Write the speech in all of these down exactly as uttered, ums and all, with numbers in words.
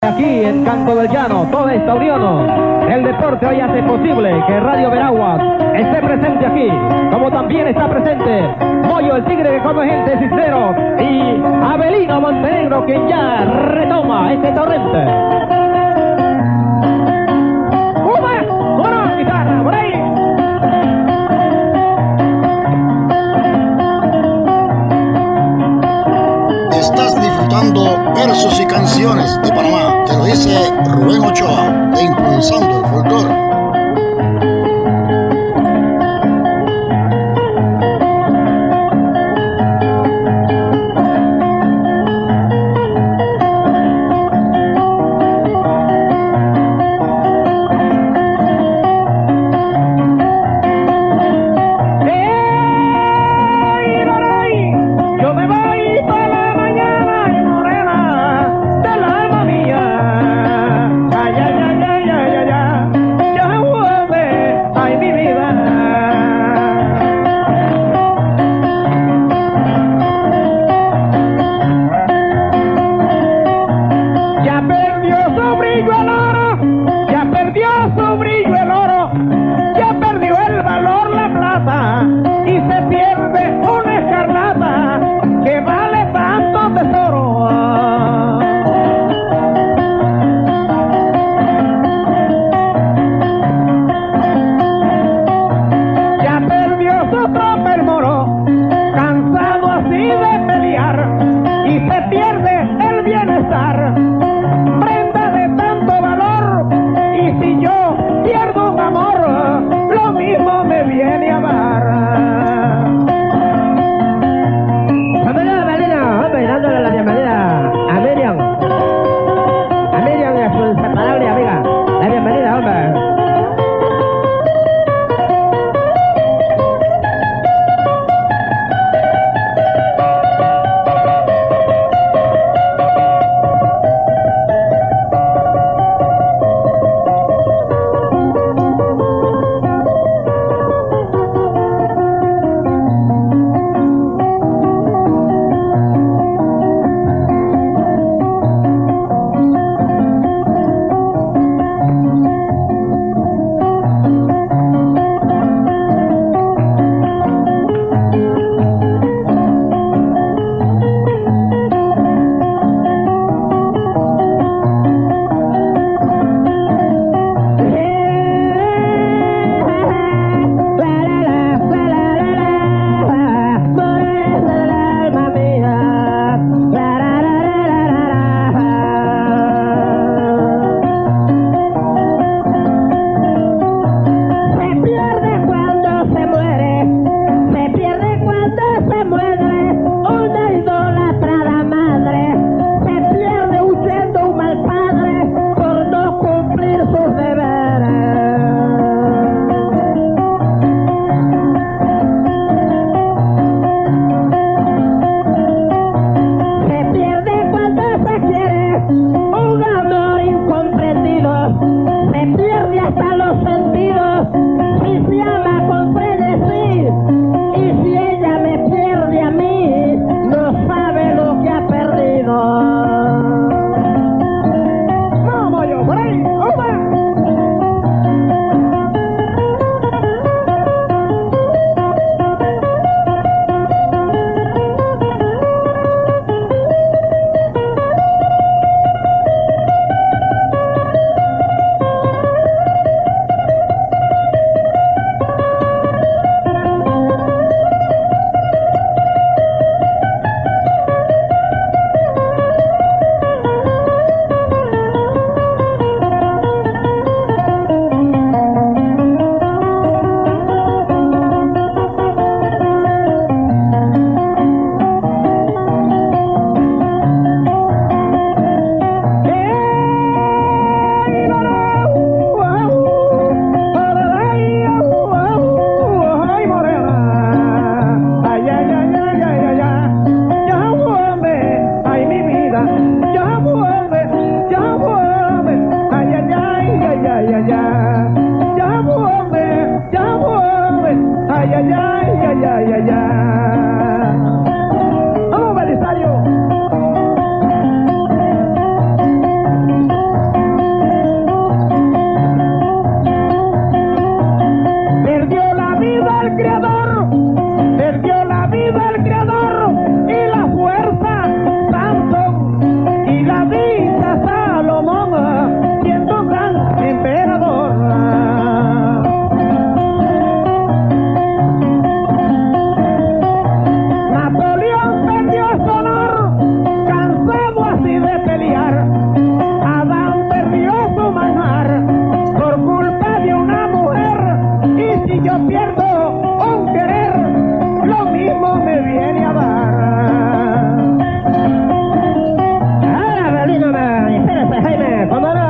aquí en Canto del Llano, toda esta unión del deporte hoy hace posible que Radio Veraguas esté presente aquí, como también está presente Moyo, el tigre que come gente Cisneros, y Abelino Montenegro, quien ya retoma este torrente. ¡Uma! ¡Una guitarra por ahí! Estás disfrutando versos y canciones de Panamá. Te lo dice Rubén Ochoa, de Impulsando el Folclor.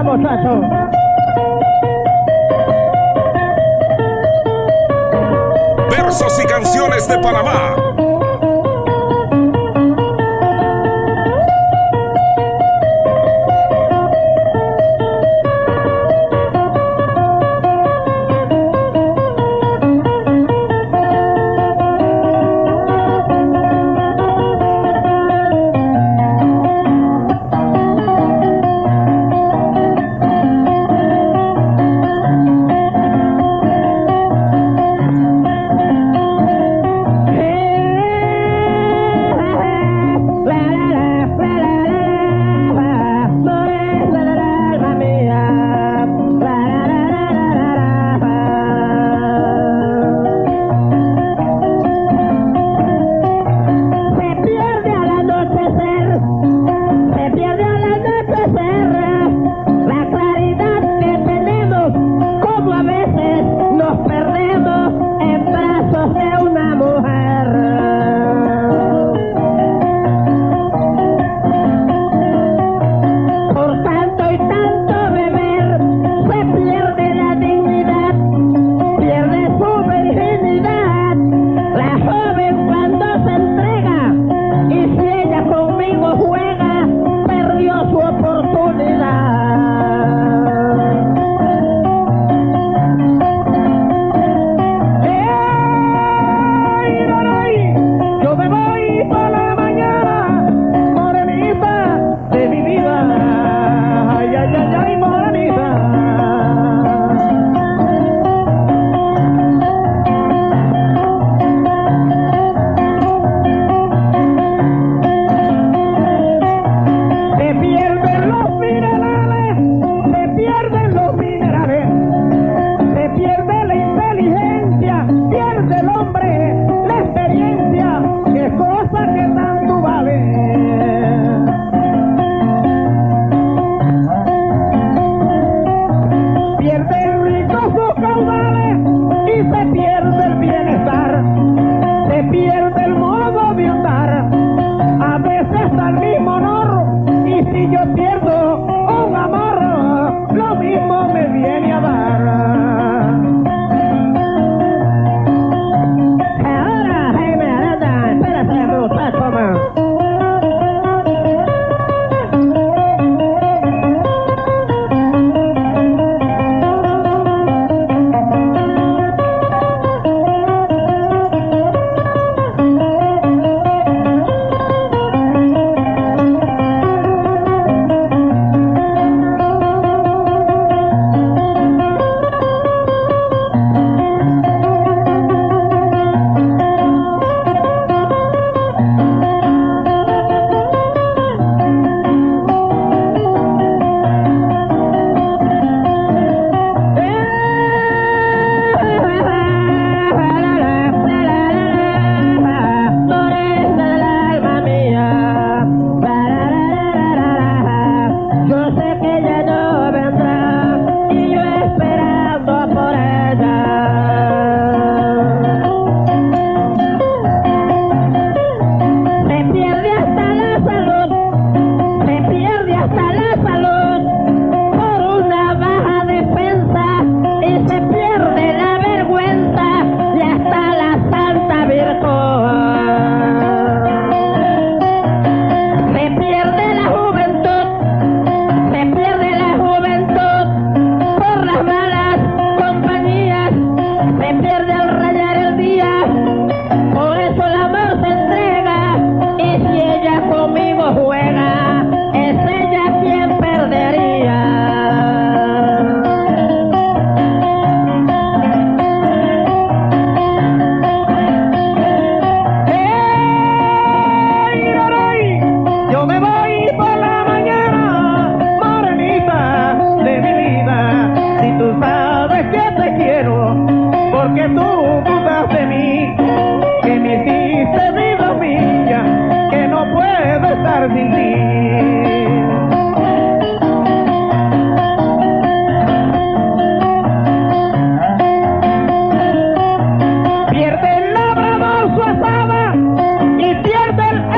muchacho. Versos y canciones de Panamá.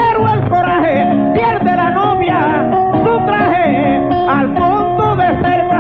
Al punto de ser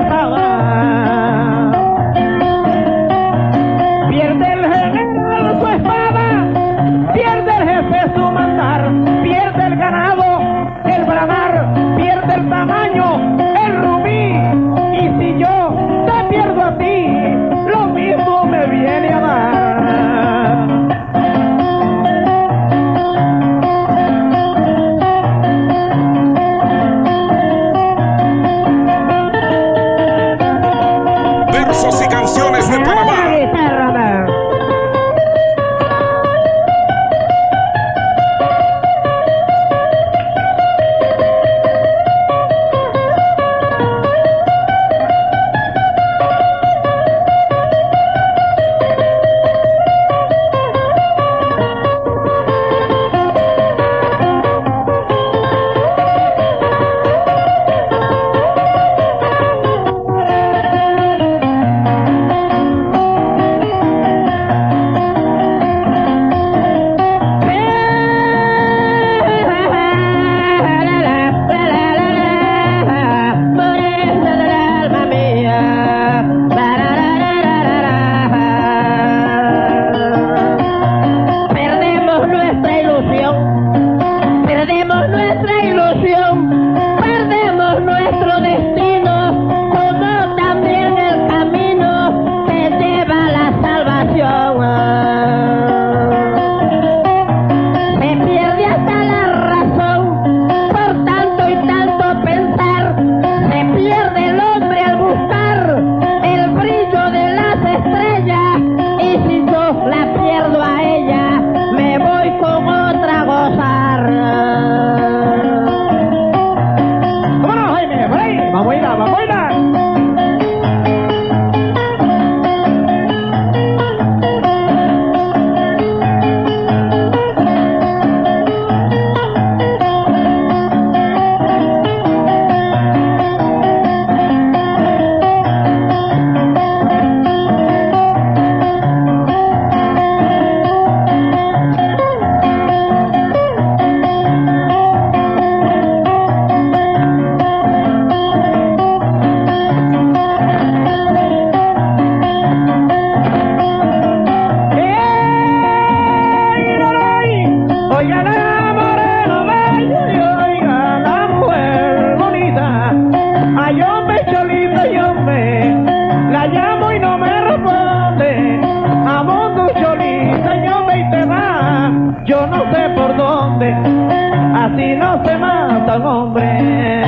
Yo no sé por dónde, así no se mata un hombre.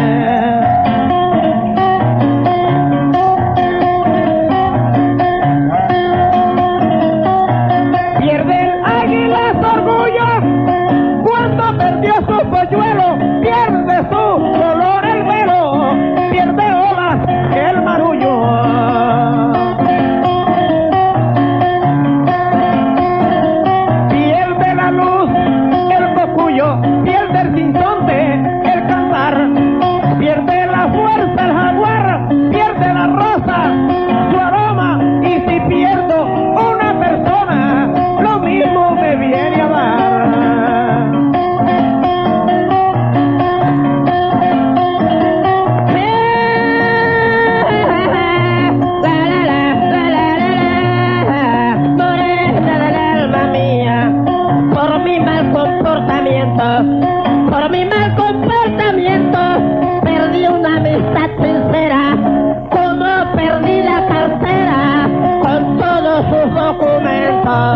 Pierde el águila su orgullo cuando perdió su polluelo, pierde su color el velo, pierde olas el marullo. Pierde la luz el cocuyo, pierde el sinsonte el cantar, pierde la fuerza el jaguar, pierde la rosa su aroma, y si pierdo una persona, lo mismo me viene a dar. Por mi mal comportamiento perdí una amistad sincera, como perdí la cartera con todos sus documentos.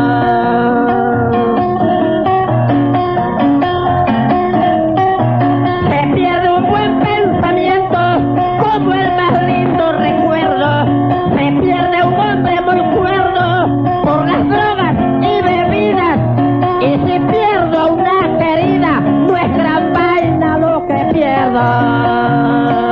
Se pierde un buen pensamiento como el más lindo recuerdo, se pierde un hombre muy cuerdo por las drogas y bebidas, y si pierdo una querida, no es gran vaina lo que pierdo.